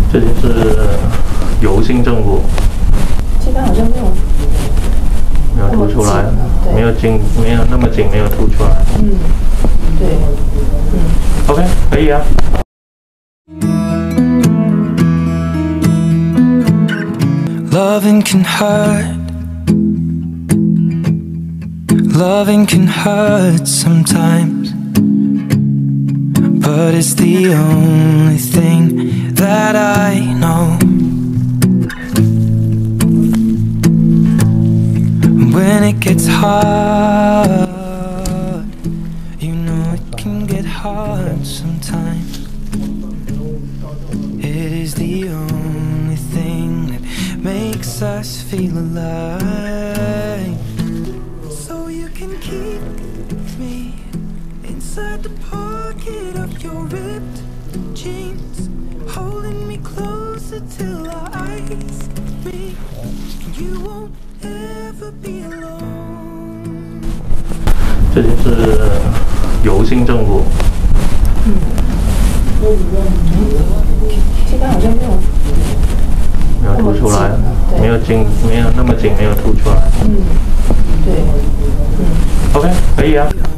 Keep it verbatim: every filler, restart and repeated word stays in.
这就是柔性正骨， 这边好像没有没有凸出来，没有紧，没有那么紧，没有凸出来。 嗯，对，嗯 ，OK， 可以啊。 Loving can hurt. Loving can hurt sometimes, but it's the only thing that I know. When it gets hard, you know it can get hard sometimes. It is the only thing that makes us feel alive. So you can keep me inside the pocket of your ripped jeans, holding me closer till our eyes meet. You won't ever be alone. 这就是柔性正骨。 嗯，这边好像没有没有凸出来，没有紧，没有那么紧，没有凸出来。 嗯，对，嗯 ，OK， 可以啊。